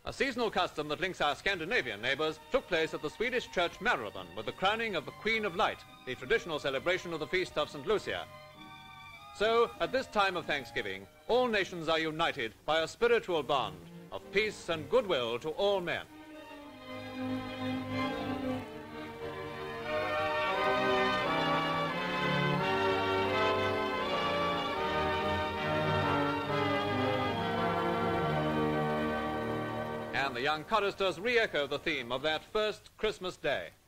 A seasonal custom that links our Scandinavian neighbours took place at the Swedish Church Marylebone with the crowning of the Queen of Light, the traditional celebration of the feast of St. Lucia. So, at this time of Thanksgiving, all nations are united by a spiritual bond of peace and goodwill to all men. And the young choristers re-echo the theme of that first Christmas day.